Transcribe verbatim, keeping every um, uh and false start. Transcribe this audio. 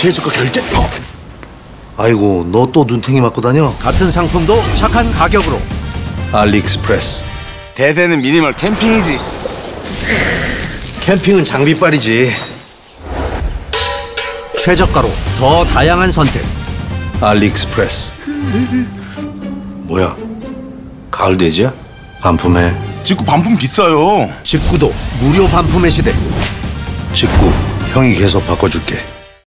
최저가 결제. 어. 아이고, 너 또 눈탱이 맞고 다녀? 같은 상품도 착한 가격으로. 알리익스프레스. 대세는 미니멀 캠핑이지. 캠핑은 장비빨이지. 최저가로 더 다양한 선택. 알리익스프레스. 뭐야? 가을 돼지야? 반품해. 직구 반품 비싸요. 직구도 무료 반품의 시대. 직구 형이 계속 바꿔줄게.